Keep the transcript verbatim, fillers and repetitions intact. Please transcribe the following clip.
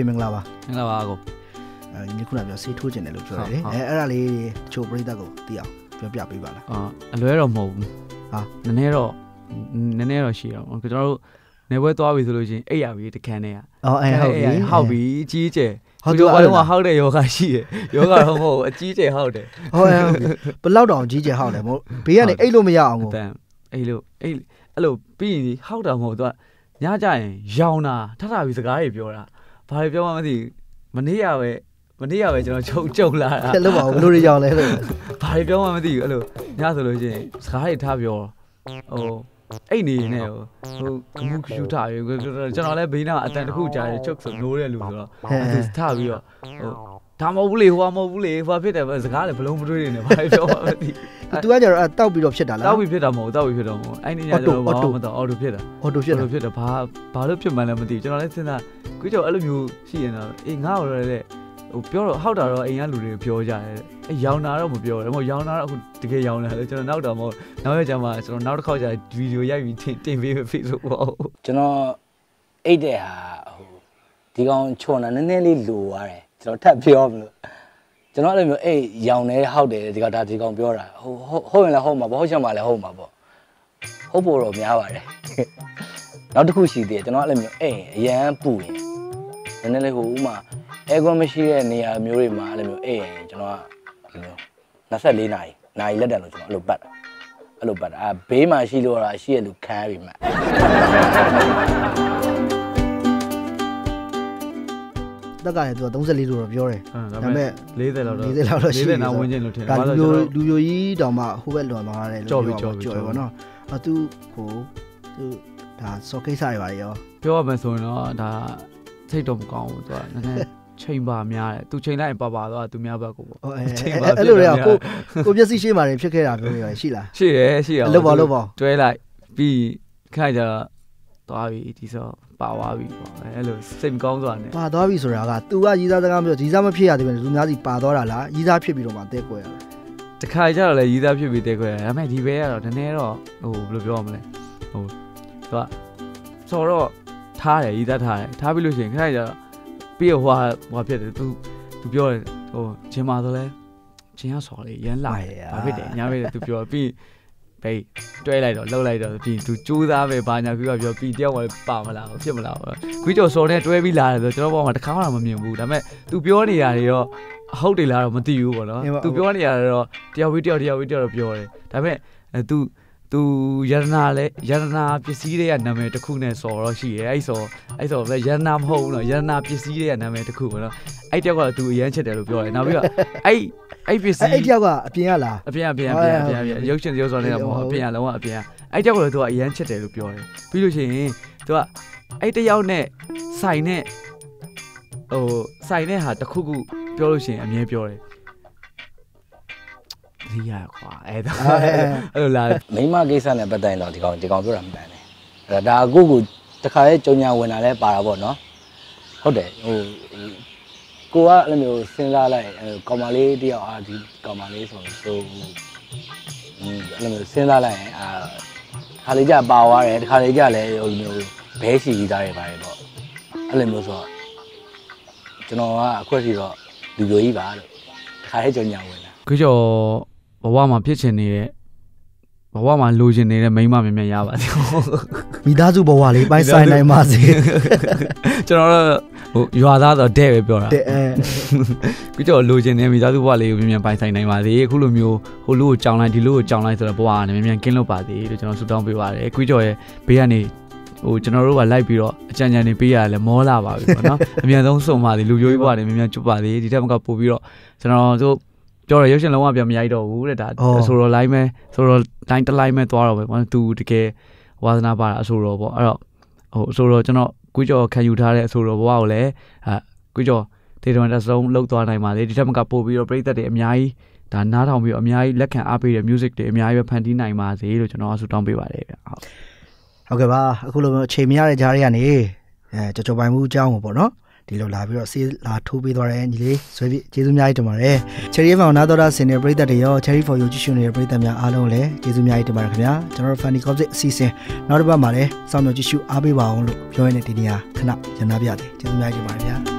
မင်္ဂလာပါမင်္ဂလာပါကိုအဲဒီခုနပြောဆေးထိုးကျင်တယ်လို့ပြောရတယ်အဲအဲ့ဒါလေးချိုပရိသတ်ကိုသိအောင်ပြောပြပေးပါလားအာအလွဲတော့မဟုတ်ဘူးဟာနည်းနည်းတော့နည်းနည်းတော့ရှိတော့ကျွန်တော်တို့နေပွဲသွားပြီဆိုလို့ရှိရင်အိပ်ရပြီတခန်းနဲ့အော်အဲဟုတ်ပြီဟောက်ပြီအကြီးကျယ်ဟုတ်တယ်အဲ့တော့ဟောက်တဲ့ယောဂရှိတယ်ယောဂတော့မဟုတ်အကြီးကျယ်ဟောက်တယ်ဟုတ်အဲဘယ်လောက်တောင်အကြီးကျယ်ဟောက်တယ်မဟုတ်ဘေးကနေအိပ်လို့မရအောင်ကိုအိပ်လို့အိပ်အဲ့လိုပြီးဟောက်တာမဟုတ်သူကညကြရင်ရောင်တာထထပြီးစကားတွေပြောတာဘာတွေပြောမှမသိမနေ့ရပဲမနေ့ရပဲကျွန်တော်ချုပ်ကြုံလာတာအဲ့လိုပါဘလို့တွေရောင်လဲလို့ဘာတွေပြောမှမသိဘူးအဲ့လိုညဆိုလို့ရှိရင်စကားတွေထားပြောဟိုအဲ့နေနေဟိုဟိုကမှုကျူထားရေကျွန်တော်လည်းဘေးနားအတန်တစ်ခုကြားရချုပ်ဆိုနိုးတဲ့လူဆိုတော့သူထားပြီးတော့ဟိုဒါမဟုတ်ဘူးလေဟိုမဟုတ်ဘူးလေဟိုဖြစ်တယ်စကားလည်းဘလုံးမတွေးနေဘာပြောမှမသိသူကကြတော့တောက်ပြီးတော့ဖြစ်တာလားတောက်ပြီးဖြစ်တာမဟုတ်တောက်ပြီးဖြစ်တော့မဟုတ်အဲ့နေညကျွန်တော်ဘာမှမတော့အော်တိုဖြစ်တာအော်တိုဖြစ်တာဖြစ်တာဘာဘာလို့ဖြစ်မှန်းလည်းမသိဘူးကျွန်တော်လည်းစဉ်းစားကိုကျော်အဲ့လိုမျိုးရှိရင်တော့အေးငါ့ကိုလည်းဟိုပြောတော့ဟောက်တာတော့အိမ်ကလူတွေပြောကြတယ်အဲရောင်တာတော့မပြောတယ်မဟုတ်ရောင်တာတော့အခုတကယ်ရောင်တယ်ကျွန်တော်နောက်တော့မဟုတ်နောက်ရကြမှာကျွန်တော်နောက်တစ်ခေါက်ကျဗီဒီယိုရိုက်ပြီးတင်တင်ပေး Facebook ပေါ့ကျွန်တော်အိတ်တဲ့ဟာဟိုဒီကောင်ချွန်တာနည်းနည်းလေးလိုသွားတယ်ကျွန်တော်ထပ်ပြောမလို့ကျွန်တော်အဲ့လိုမျိုးအေးရောင်နေဟောက်တယ်ဒီကောင်ဒါဒီကောင်ပြောတာဟိုဟုတ်ရင်လည်းဟုတ်မှာပေါ့ဟုတ်ချင်မှလည်းဟုတ်မှာပေါ့ဟုတ်ဖို့တော့များပါတယ်နောက်တစ်ခုရှိသေးတယ်ကျွန်တော်အဲ့လိုမျိုးအေးအရန်ပူရင်နည်းနည်းလေးဟိုဥမာအဲကွန်မရှိတဲ့နေရာမျိုးတွေမှာအဲ့လိုမျိုးအေးရင်ကျွန်တော်ကအဲ့လိုနှစ်ဆယ့်လေးနာရီနာရီလက်တန်လို့ကျွန်တော်အဲ့လိုပတ်အဲ့လိုပတ်အာဘေးမှာရှိလို့တော့ရှိရလူခံရပြီမှတက်ကလည်းသူကသုံးဆယ်လေးလို့တော့ပြောတယ်ဒါပေမဲ့လေးဆယ်လောက်တော့လေးဆယ်လောက်တော့ရှိတယ်လေးဆယ်နောက်ဝင်ချင်းလို့ထင်တယ်ဘာလို့လူလူကြီးတောင်မှဟိုဘက်လွန်သွားတယ်လို့ကြော်ပြီးကြော်ပြီးကြော်ပြီပေါ့နော်အဲသူဟိုသူဒါစော်ကိစ္စတွေပါရောပြောရမယ်ဆိုရင်တော့ဒါစိတ်တော့မကောင်းဘူးသူကနည်းနည်းချိန်ပါများတယ်သူချိန်လိုက်ပါပါတော့သူများဘက်ကိုပေါ့ချိန်ပါအဲ့လိုလေကိုကိုမျက်စိရှိမှတွေဖြစ်ခဲ့တာမျိုးတွေရှိလားရှိတယ်ရှိရအောင်လို့ပါလို့ပါတွဲလိုက်ပြီးခိုင်ကြသွားပြီဒီဆိုပါသွားပြီပေါ့အဲ့လိုစိတ်မကောင်းသွားနေပါသွားပြီဆိုတာက तू ကရီးသားစကားပြောရီးသားမဖြစ်ရသေးဘူးလူများစီပါသွားတာလားရီးသားဖြစ်ပြီးတော့မှတဲကွယ်ရတာတခါကြတော့လေရီးသားဖြစ်ပြီးတဲကွယ်ရဒါပေမဲ့ဒီဘဲကတော့နည်းနည်းတော့ဟိုဘယ်လိုပြောရမလဲဟိုသူကဆိုတော့ထားတယ်ရီးသားထားတယ်ထားပြီးလို့ရှိရင်ခိုင်ကြတော့ပြီးတော့ဟိုဟာဖြစ်တယ် तू तू ပြောတယ်ဟိုချင်းမာဆိုလဲချင်းရဆော်လေရမ်းလာဘာဖြစ်တယ်ညာပဲ तू ပြောပြီးဘေးတွဲလိုက်တော့လှုပ်လိုက်တော့ပြီး तू ကြိုးစားပဲဘာညာပြီးတော့ပြောပြီးတယောက်မှပါမလားဖြစ်မလားခွေးကျော်စော်နဲ့တွဲပြီးလာတယ်ဆိုကျွန်တော်ဘောမှာတစ်ခါမှမမြင်ဘူးဒါပေမဲ့ तू ပြောနေရတယ်ရောဟုတ်တယ်လားတော့မသိဘူးပေါ့နော် तू ပြောနေရတယ်တော့တယောက်ပြီးတယောက်တယောက်ပြီးတယောက်တော့ပြောတယ်ဒါပေမဲ့ तू तू ယရနာလဲယရနာပစ္စည်းတွေကနာမည်တစ်ခုနဲ့စော်တော့ရှိရဲအဲ့စော်အဲ့စော်ပဲယရနာမဟုတ်ဘူးနော်ယရနာပစ္စည်းတွေကနာမည်တစ်ခုပေါ့နော်အဲ့တယောက်က तू အရန်ချစ်တယ်လို့ပြောတယ်နောက်ပြီးတော့အဲ့အဲ့ပစ္စည်းအဲ့တယောက်ကအပြင်ကလားအပြင်အပြင်အပြင်အပြင်အပြင်ရုပ်ရှင်ရုပ်စော်နေတာမဟုတ်အပြင်ကလုံးဝအပြင်အဲ့တယောက်ကလည်း तू ကအရန်ချစ်တယ်လို့ပြောတယ်ပြီးလို့ရှိရင် तू ကအဲ့တယောက်နဲ့ဆိုင်နဲ့ဟိုဆိုင်နဲ့ဟာတစ်ခုခုပြောလို့ရှိရင်အမြဲပြောတယ်ဒီရကွာအဲ့ဒါအဲ့လိုလားမိမကိစ္စနဲ့ပတ်သက်ရင်တော့ဒီကောင်ဒီကောင်ပြောတာမှန်တယ်အဲ့ဒါအခုကိုတခါလေးကြုံညာဝင်လာလဲပါတာပေါ့နော်ဟုတ်တယ်ဟိုကိုကအဲ့လိုမျိုးစဉ်းစားလိုက်ကောင်မလေးတယောက်အာဒီကောင်မလေးဆိုဆိုအဲ့လိုမျိုးစဉ်းစားလိုက်ရင်အာခါလေးကြပါသွားတယ်တခါလေးကြလည်းဟိုမျိုးဘဲစီပြီးသားတွေပါတယ်ပေါ့အဲ့လိုမျိုးဆိုတော့ကျွန်တော်ကအခွက်စီတော့လူပြိုကြီးပါလို့တခါလေးကြုံညာဝင်လာခွေးကျော်ဘဝမှာဖြစ်ချင်နေတဲ့ဘဝမှာလိုချင်နေတဲ့မိန်းမမြင်မြန်ရပါစေမိသားစုဘဝလေးပိုင်ဆိုင်နိုင်ပါစေကျွန်တော်တို့ဟိုရွာသားဆိုတဲ့ပဲပြောတာတဲ့အဲခွေးကျော်လိုချင်တဲ့မိသားစုဘဝလေးကိုမြင်မြန်ပိုင်ဆိုင်နိုင်ပါစေအခုလိုမျိုးဟိုလူကိုကြောင်လိုက်ဒီလူကိုကြောင်လိုက်ဆိုတော့ဘဝကနေမြင်မြန်ကင်းလို့ပါစေလို့ကျွန်တော်ဆုတောင်းပေးပါတယ်ခွေးကျော်ရဲ့ဘေးကနေဟိုကျွန်တော်တို့ကလိုက်ပြီးတော့အကြံဉာဏ်တွေပေးရတယ်လဲမောလာပါပြီပေါ့နော်အမြန်ဆုံးဆုံးပါစေလူမျိုးကြီးဘဝတွေမြင်မြန်ကျွတ်ပါစေဒီထက်မကပို့ပြီးတော့ကျွန်တော်တို့ပြောရရုပ်ရှင်လုံးဝပြန်မရိုက်တော့ဘူးတဲ့ဒါဆိုတော့ line မဲဆိုတော့ line တစ် line မဲသွားတော့ပဲဘာလို့ तू တကယ်ဝါသနာပါတာအဆိုတော့ပေါ့အဲ့တော့ဟိုအဆိုတော့ကျွန်တော်ကွေးကျော်ခံယူထားတဲ့အဆိုတော့ဘဝကိုလည်းဟာကွေးကျော်ဒေတာတစ်စုံလောက်သွားနိုင်ပါလေဒီထက်မကပို့ပြီးတော့ပြည်သက်တွေအများကြီးဒါနားထောင်ပြီးတော့အများကြီးလက်ခံအားပေးတဲ့ music တွေအများကြီးပဲဖန်တီးနိုင်ပါစေလို့ကျွန်တော်အဆုတောင်းပေးပါတယ်ဗျဟုတ်ဟုတ်ကဲ့ပါအခုလိုမျိုးအချိန်မရတဲ့ကြားတွေကနေအဲကြော်ကြော်ပိုင်မှုအကြောင်းကိုပေါ့နော်ဒီလိုလာပြီးတော့ဆေးလာထိုးပေးသွားတယ်ညီလေးဆွဲပြီးကျေးဇူးများကြီးတင်ပါတယ် Cherry ဖောင်နာတော်တာစင်တဲ့ပရိသတ်တွေရော Cherry for you ကြည့်ရှုနေတဲ့ပရိသတ်များအားလုံးလည်းကျေးဇူးများကြီးတင်ပါတယ်ခင်ဗျာကျွန်တော်တို့ Funny Gossip အစီအစဉ်နောက်တစ်ပတ်မှာလည်းစောင့်မျှော်ကြည့်ရှုအားပေးပါအောင်လို့ပြောရတဲ့ဒီနေ့ဟာခဏရနာပြတယ်ကျေးဇူးများကြီးတင်ပါတယ်ဗျာ